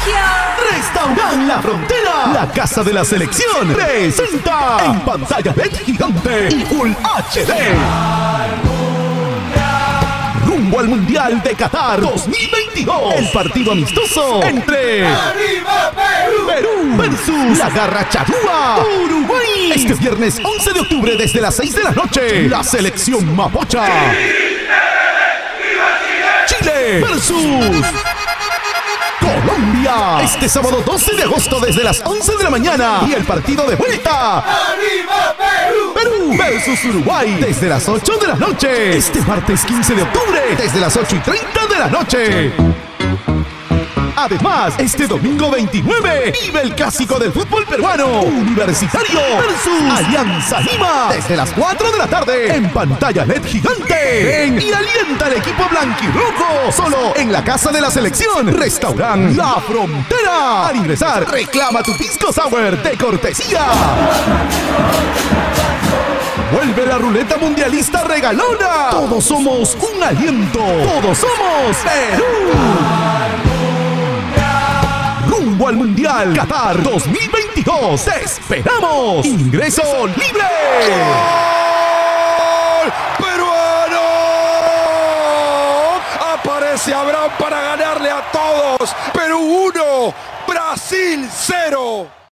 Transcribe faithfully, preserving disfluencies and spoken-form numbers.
Restaurant La Frontera, la casa de la selección, presenta en pantalla L E D gigante y Full H D. Rumbo al Mundial de Qatar dos mil veintidós. El partido amistoso entre ¡Arriba Perú! Perú versus la Garra Charrúa, Uruguay. Este viernes once de octubre desde las seis de la noche, la selección Mapocha Chile versus Colombia. Este sábado doce de agosto desde las once de la mañana. Y el partido de vuelta, ¡Arriba Perú! Perú versus Uruguay, desde las ocho de la noche. Este martes quince de octubre desde las ocho y treinta de la noche. Además, este domingo veintinueve vive el clásico del fútbol peruano, Universitario versus Alianza Lima, desde las cuatro de la tarde en pantalla L E D gigante. Ven y alienta al equipo blanquirrojo, solo en la casa de la selección, Restaurant La Frontera. Al ingresar, reclama tu pisco sour de cortesía. Vuelve la ruleta mundialista regalona. Todos somos un aliento. Todos somos Perú. Rumbo al Mundial Qatar dos mil veintidós. ¡Te esperamos! ¡Ingreso libre! ¡Gol peruano! Aparece Abraham para ganarle a todos. Perú uno, Brasil cero.